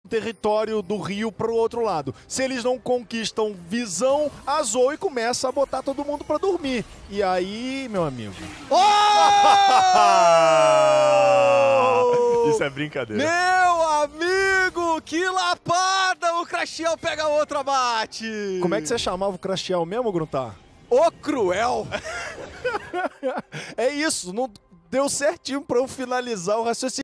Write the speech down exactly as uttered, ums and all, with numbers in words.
território do rio para o outro lado. Se eles não conquistam visão, a Zoe começa a botar todo mundo para dormir. E aí, meu amigo... Oh! Isso é brincadeira. Meu amigo, que lapada! O Crashel pega outro abate. Como é que você chamava o Crashel mesmo, Gruntar? O Cruel. É isso, não deu certinho para eu finalizar o raciocínio.